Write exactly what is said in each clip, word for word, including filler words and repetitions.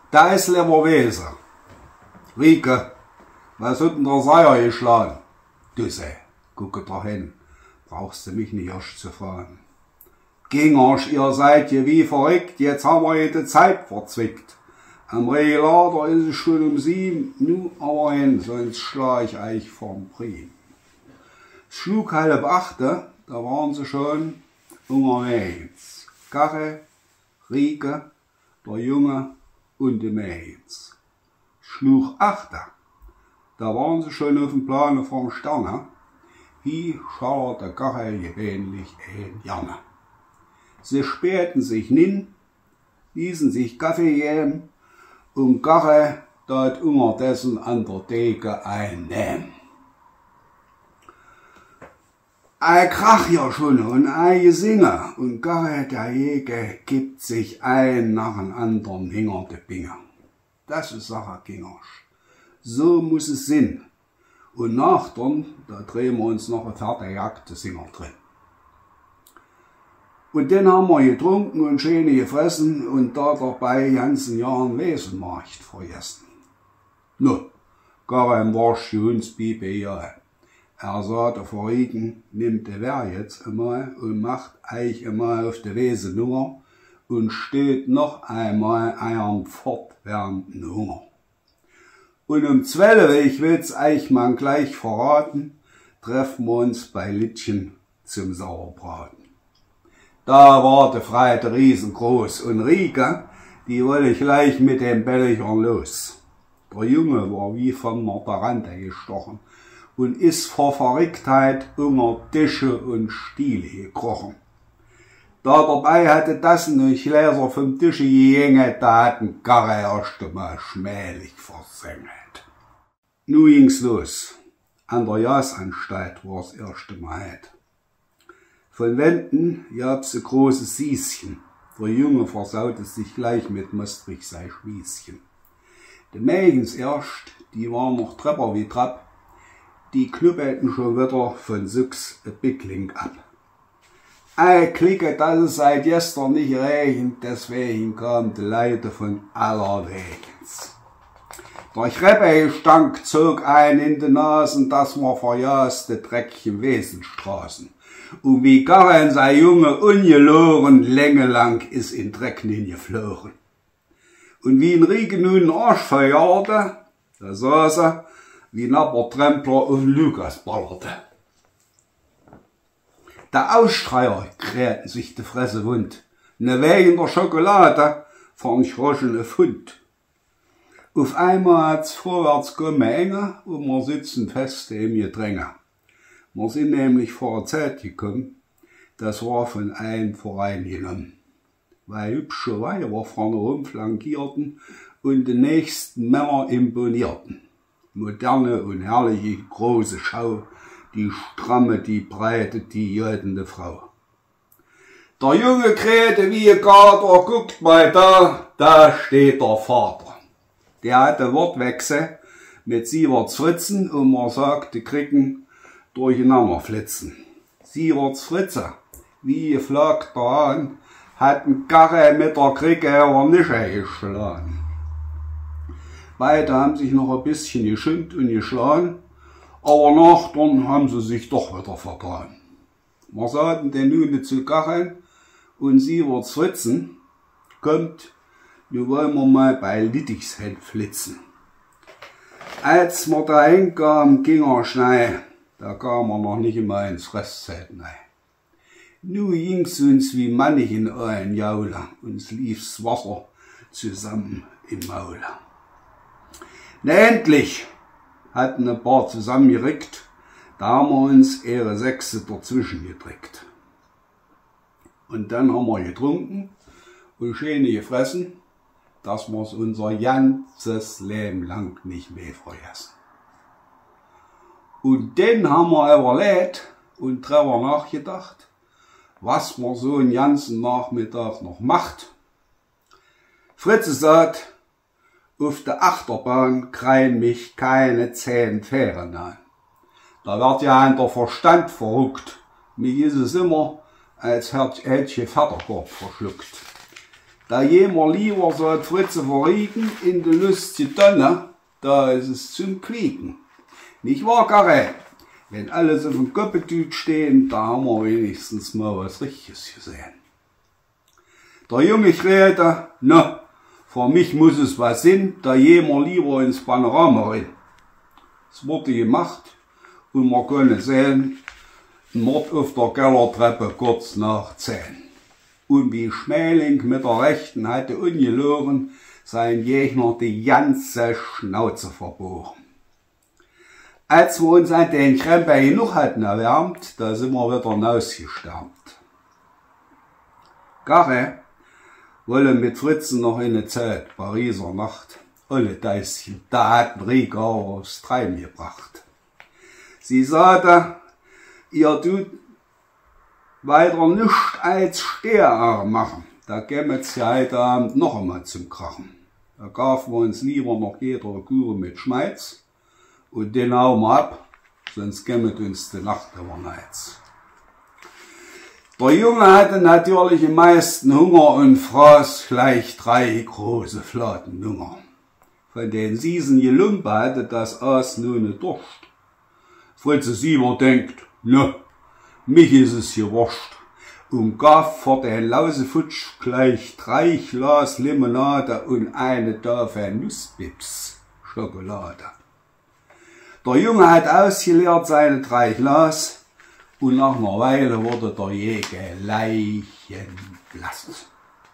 Da ist Leberwese. Rieke, was hat denn der Seier geschlagen? Du sei, gucke da hin, brauchst du mich nicht erst zu fragen. Gingers, ihr seid hier wie verrückt, jetzt haben wir jede Zeit verzwickt. Am Regulator ist es schon um sieben, nu aber hin, sonst schlag ich euch vom Prim. Es schlug halb achte, da waren sie schon unterwegs. Karre, Rieke, der Junge und die Mädels. Schlug achte, da waren sie schon auf dem Plane vom Sterne, wie schallert der Karre gewöhnlich ein Janne. Sie sperrten sich nin, ließen sich Kaffee geben und Karre dort unterdessen an der Theke einnehmen. Ein Krach ja schon und ein Gesinge und Karre der Jäger gibt sich ein nach dem anderen hinter de Binge. Das ist Sache, Kingersch. So muss es sein. Und nachdem, da drehen wir uns noch eine fertige Singer drin. Und dann haben wir getrunken und schöne gefressen und da dabei ganzen Jahren Wesenmarkt vergessen. Nu, Karre war für uns Bibe ja. Er sagt, der Verriegen nimmt der Wer jetzt einmal und macht euch einmal auf die Wese Nummer und steht noch einmal einen fortwährenden Hunger. Und um zwölf, ich will's euch mal gleich verraten, treffen wir uns bei Littchen zum Sauerbraten. Da war die Freude riesengroß und Rieke, die wollte gleich mit den Belgern los. Der Junge war wie von einer Tarante gestochen und ist vor Verrücktheit unter Tische und Stiele gekrochen. Da dabei hatte das und Gläser vom Tische gejängelt, da hatten Karre erst einmal schmählich versengelt. Nu ging's los. An der Jasanstalt war's erste Mal. Von Wänden gab's ein großes Sieschen. Der Junge versaute sich gleich mit Maastricht sein Spießchen. Die Mägens erst, die waren noch Trepper wie Trapp, die knüppelten schon wieder von Sux ein Bickling ab. Ei Klicke, dass es seit gestern nicht regnet, deswegen kamen die Leute von allerwegs. Der Kreppegestank zog ein in die Nasen, dass man verjaste dreckige Wesenstraßen. Und wie Karren sei Junge ungeloren, längelang ist in Dreck hingeflogen. Und wie ein Rieke nun den Arsch verjagte, da saß er, wie ein Trempler auf Lukas ballerte. Der Ausstreier krähten sich die Fresse wund. Ne Weg in der Schokolade fand ich raschen Pfund. Auf einmal hat's vorwärts kommen enge und wir sitzen fest im Gedränge. Wir sind nämlich vor der Zeit gekommen, das war von einem Verein genommen. Weil hübsche Weiber vorne rum flankierten und die nächsten Männer imponierten. Moderne und herrliche große Schau, die stramme, die breite, die jodende Frau. Der Junge krähte wie ein Kater, guckt mal da, da steht der Vater. Der hatte Wortwechsel mit Sieverts Fritzen und man sagte kriegen durcheinander flitzen. Sieverts Fritze, wie geflagter Hahn, hatten Karre mit der Kricke aber nicht geschlagen. Beide haben sich noch ein bisschen geschimpft und geschlagen, aber nachdem haben sie sich doch wieder vertan. Wir sagten den nun zu Karren und Sieverts Fritzen, kommt, nun wollen wir mal bei Littichshead flitzen. Als wir da hinkamen, ging er schnell, da kam er noch nicht immer ins Restzeit rein. Nu ging's uns wie Mannig in euren Jaule, uns lief's Wasser zusammen im Maule. Na endlich hatten ein paar zusammengerückt, da haben wir uns ihre Sechse dazwischen gedrückt. Und dann haben wir getrunken und schöne gefressen, dass wir's unser ganzes Leben lang nicht mehr vergessen. Und dann haben wir überlegt und drüber nachgedacht, was man so einen ganzen Nachmittag noch macht. Fritze sagt, auf der Achterbahn kreien mich keine zehn Fähren an. Da wird ja ein der Verstand verrückt. Mir ist es immer, als hätte ich Vaterkorb verschluckt. Da jemer lieber so Fritze verriegen in de lustige Tonne, da ist es zum Quieken. Nicht wahr, Karre? Wenn alles auf dem Koppetüt stehen, da haben wir wenigstens mal was Richtiges gesehen. Der Junge krähte, na, für mich muss es was sein, da gehen wir lieber ins Panorama rein. Es wurde gemacht und wir können sehen, ein Mord auf der Kellertreppe kurz nach zehn. Und wie Schmäling mit der Rechten hatte ungelogen, sein Gegner die ganze Schnauze verbogen. Als wir uns an den Krempe genug hatten erwärmt, da sind wir wieder hinausgestürmt. Karre wolle mit Fritzen noch eine Zeit, Pariser Nacht, alle Deißchen, da hatten Rieger aufs Treiben gebracht. Sie sagte, ihr tut weiter nichts als Steherarm machen, da kämmet's ja heute Abend noch einmal zum Krachen. Da gaben wir uns lieber noch jeder Kure mit Schmeiz, und den hauen wir ab, sonst kämmet uns die Nacht über Neiz. Der Junge hatte natürlich am meisten Hunger und fraß gleich drei große Fladen Hunger. Von den Siesen Gelumpe hatte das Aas nur ne Durst. Fritze Sieber denkt, ne, mich ist es gewurscht, und gab vor den Lausefutsch gleich drei Glas Limonade und eine Tafel Nussbips Schokolade. Der Junge hat ausgeleert seine drei Glas, und nach einer Weile wurde der Jäger leichenblass.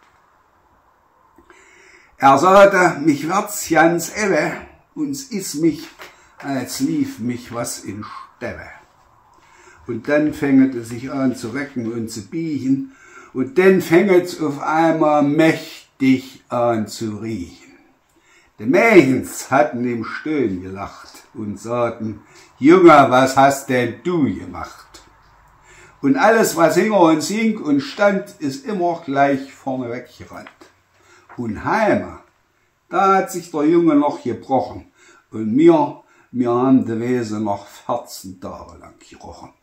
Er sagte, mich wird's ganz ebbe, uns is mich, als lief mich was in Stäbe. Und dann fängt es sich an zu recken und zu biegen, und dann fängt es auf einmal mächtig an zu riechen. Die Mächens hatten im Stöhn gelacht und sagten, Junge, was hast denn du gemacht? Und alles, was hing und hing und stand, ist immer gleich vorne weggerannt. Und heime, da hat sich der Junge noch gebrochen, und mir, mir haben die Wesen noch vierzehn Tage lang gerochen.